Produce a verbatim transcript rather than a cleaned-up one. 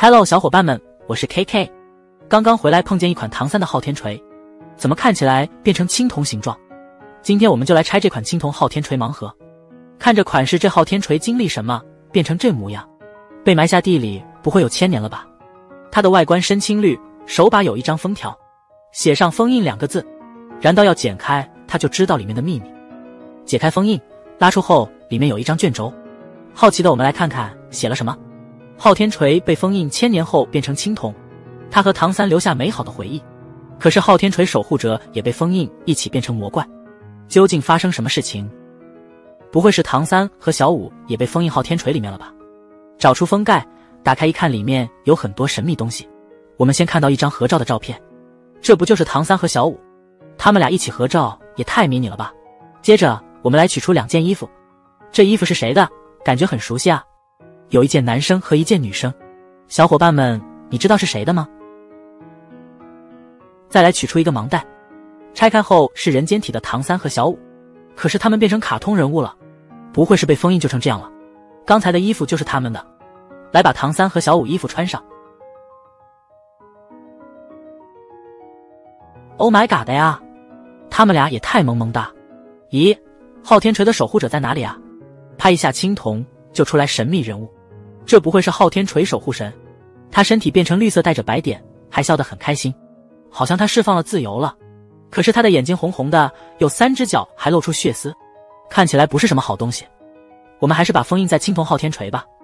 Hello， 小伙伴们，我是 K K。刚刚回来碰见一款唐三的昊天锤，怎么看起来变成青铜形状？今天我们就来拆这款青铜昊天锤盲盒，看着款式，这昊天锤经历什么变成这模样？被埋下地里不会有千年了吧？它的外观深青绿，手把有一张封条，写上封印两个字。燃刀要剪开，他就知道里面的秘密。解开封印，拉出后里面有一张卷轴。好奇的我们来看看写了什么。昊天锤被封印千年后变成青铜，他和唐三留下美好的回忆。可是昊天锤守护者也被封印，一起变成魔怪。究竟发生什么事情？不会是唐三和小舞也被封印昊天锤里面了吧？找出封盖，打开一看，里面有很多神秘东西。我们先看到一张合照的照片，这不就是唐三和小舞？他们俩一起合照也太迷你了吧。接着我们来取出两件衣服，这衣服是谁的？感觉很熟悉啊。有一件男生和一件女生，小伙伴们，你知道是谁的吗？再来取出一个盲袋，拆开后是人间体的唐三和小舞，可是他们变成卡通人物了，不会是被封印就成这样了？刚才的衣服就是他们的，来把唐三和小舞衣服穿上。Oh my god 的呀，他们俩也太萌萌哒。咦，昊天锤的守护者在哪里啊？拍一下青铜就出来神秘人物，这不会是昊天锤守护神？他身体变成绿色，带着白点，还笑得很开心，好像他释放了自由了。可是他的眼睛红红的，有三只脚，还露出血丝，看起来不是什么好东西。我们还是把封印在青铜昊天锤吧。